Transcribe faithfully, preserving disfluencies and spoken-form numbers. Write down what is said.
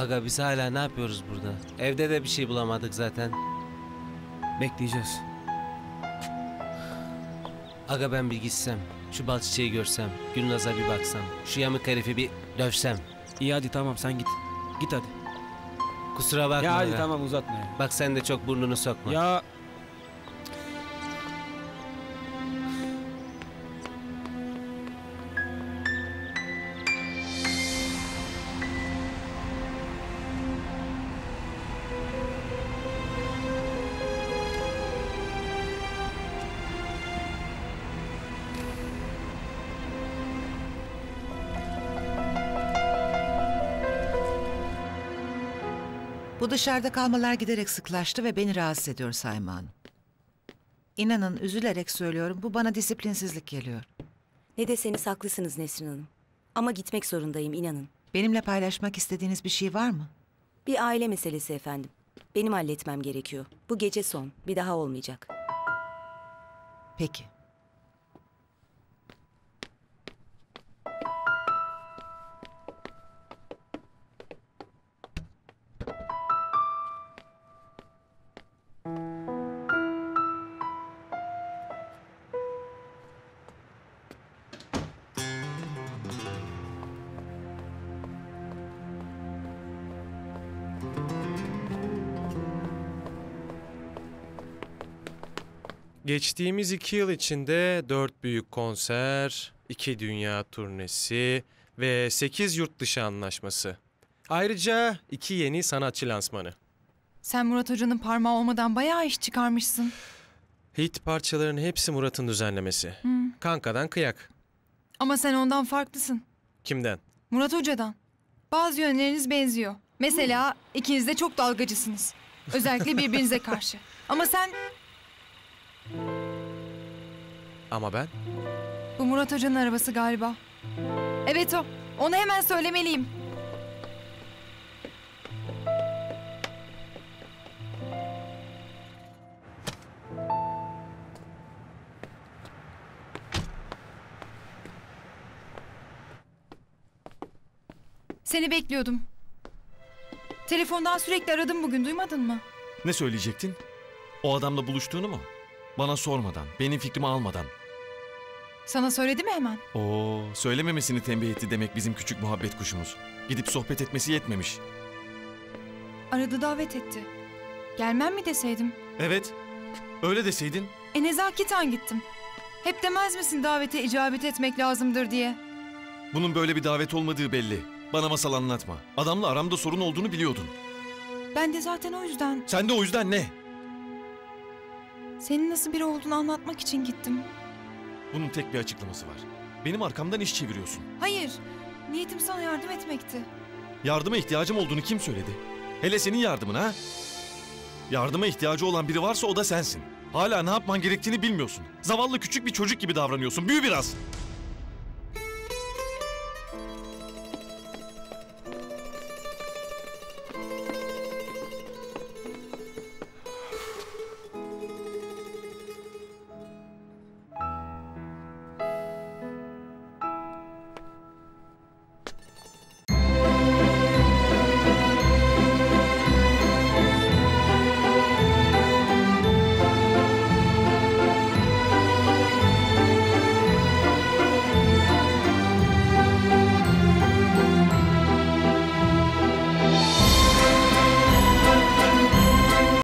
Aga biz hala ne yapıyoruz burada? Evde de bir şey bulamadık zaten. Bekleyeceğiz. Aga ben bir gitsem, şu bal çiçeği görsem, Gülnaz'a bir baksam, şu yamık herifi bir dövsem. İyi hadi tamam sen git. Git hadi. Kusura bakma Ya hadi aga. tamam uzatma ya. Bak sen de çok burnunu sokma. Ya Bu dışarıda kalmalar giderek sıklaştı ve beni rahatsız ediyor Sayma Hanım. İnanın üzülerek söylüyorum, bu bana disiplinsizlik geliyor. Ne deseniz haklısınız Nesrin Hanım. Ama gitmek zorundayım, inanın. Benimle paylaşmak istediğiniz bir şey var mı? Bir aile meselesi efendim. Benim halletmem gerekiyor. Bu gece son. Bir daha olmayacak. Peki. Geçtiğimiz iki yıl içinde dört büyük konser, iki dünya turnesi ve sekiz yurt dışı anlaşması. Ayrıca iki yeni sanatçı lansmanı. Sen Murat Hoca'nın parmağı olmadan bayağı iş çıkarmışsın. Hit parçalarının hepsi Murat'ın düzenlemesi. Hmm. Kankadan kıyak. Ama sen ondan farklısın. Kimden? Murat Hoca'dan. Bazı yönleriniz benziyor. Mesela ikiniz de çok dalgacısınız. Özellikle birbirinize karşı. Ama sen... Ama ben? Bu Murat Hoca'nın arabası galiba. Evet o. Onu hemen söylemeliyim. Seni bekliyordum. Telefondan sürekli aradım bugün, duymadın mı? Ne söyleyecektin? O adamla buluştuğunu mu? Bana sormadan, benim fikrimi almadan. Sana söyledi mi hemen? Oo, söylememesini tembih etti demek bizim küçük muhabbet kuşumuz. Gidip sohbet etmesi yetmemiş. Aradı, davet etti. Gelmem mi deseydim? Evet, öyle deseydin. E nezaketen gittim. Hep demez misin davete icabet etmek lazımdır diye? Bunun böyle bir davet olmadığı belli. Bana masal anlatma. Adamla aramda sorun olduğunu biliyordun. Ben de zaten o yüzden... Sen de o yüzden ne? Senin nasıl biri olduğunu anlatmak için gittim. Bunun tek bir açıklaması var. Benim arkamdan iş çeviriyorsun. Hayır, niyetim sana yardım etmekti. Yardıma ihtiyacım olduğunu kim söyledi? Hele senin yardımın ha? Yardıma ihtiyacı olan biri varsa o da sensin. Hala ne yapman gerektiğini bilmiyorsun. Zavallı küçük bir çocuk gibi davranıyorsun. Büyü biraz.